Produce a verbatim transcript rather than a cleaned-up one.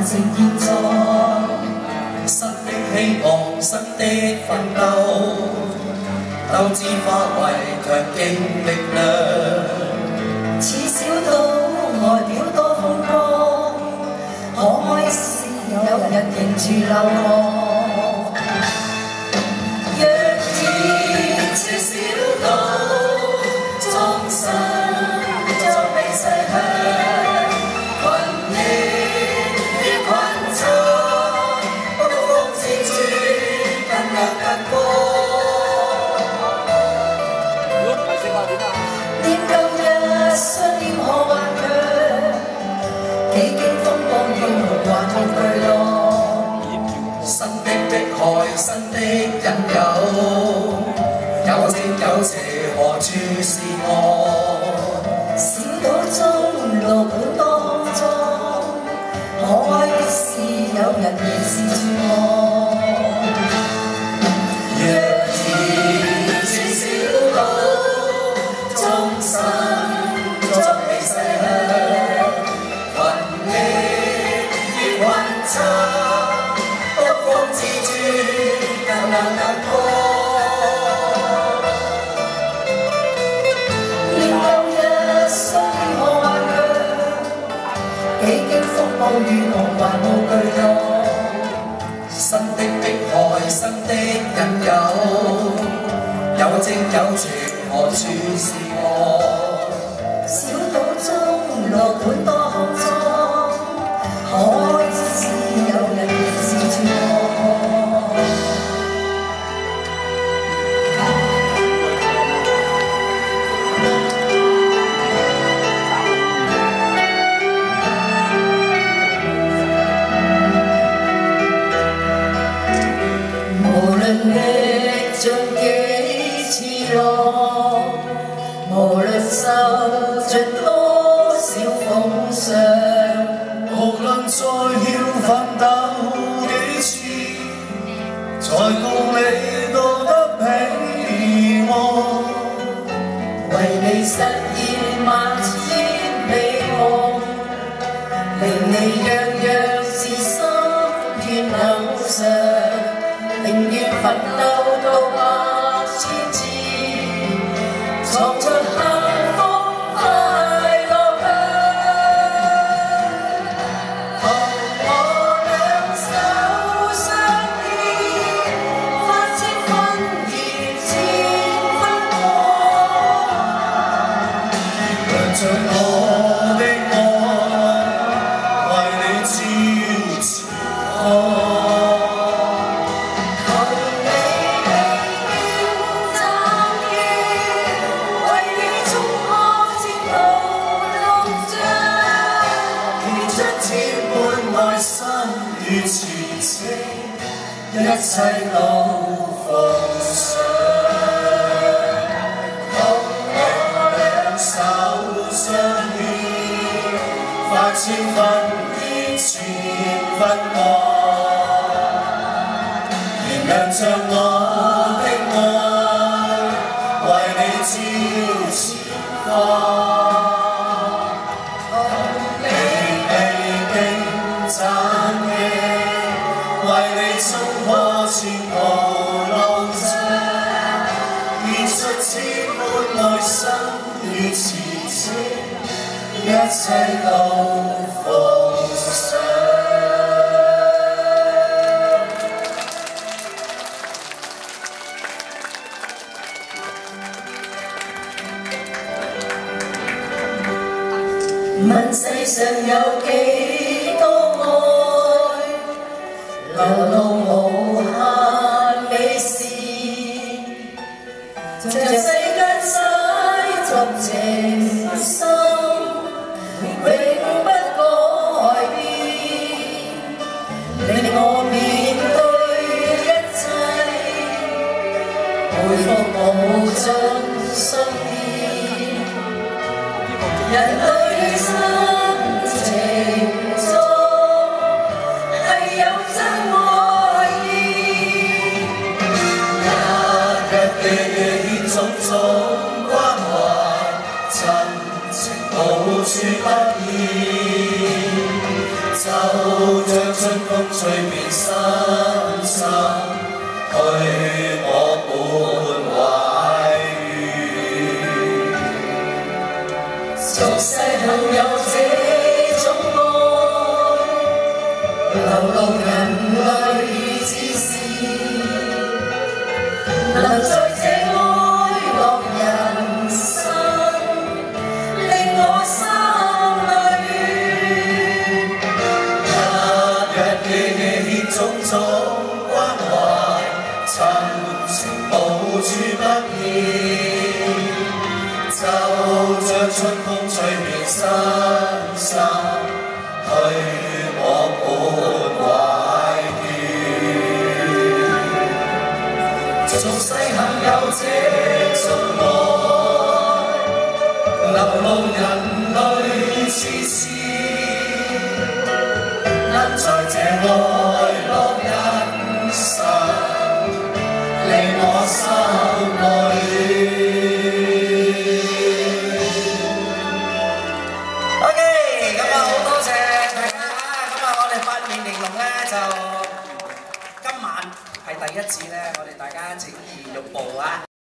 情現在，新的希望，新的奮鬥，鬥志化為強勁力量。似小島外表多風光，可愛是有人迎住流浪。若然似小島，終身作避世向。 新的迫害，新的引誘，有正有邪，何處是我？小島中路本多骯髒，可愛的是有人凝視住我。若然是小島，終身作避世向，群力越混雜。 自尊更難突破，令舊日雖我頑強，幾經風暴雨浪還無懼浪。新的迫害，新的引誘，有正有邪，何處是我？小島中路本多骯髒，可愛之是有人凝視住我。 歷盡幾次浪，無論受盡多少風霜，無論再要奮鬥幾次，才共你渡得平安。為你實現萬千美夢，令你樣樣是心願偶像。 寧願奮鬥到百千次，創出幸福快樂香。同我兩手相牽，發出婚宴千分光，亮着我的愛，為你照前方。 與前程，一切都奉上。同我兩手相牽，發千分熱千分愛，燃亮着我的愛，為你照前方。 衝破前途路障，獻出千般愛心與慈情，一切都奉上。問世上有幾多愛？ 流露無限美事，像世間洗濯情深，永不改變，令我面對一切，回復無盡信念，人對真情。 無處不見， 就像春風吹遍身心，去我滿懷願。俗世幸有這種愛，流露人類之事，能在這愛樂人生，令我心種種關懷，親情無處不現，就像春風吹遍身心，去我滿懷願。俗世幸有這種愛，流露人類之事，能在這愛OK， 咁啊好多謝大家嚇，咁啊我哋八面玲瓏咧就今晚係第一次咧，我哋大家情義玉步啊！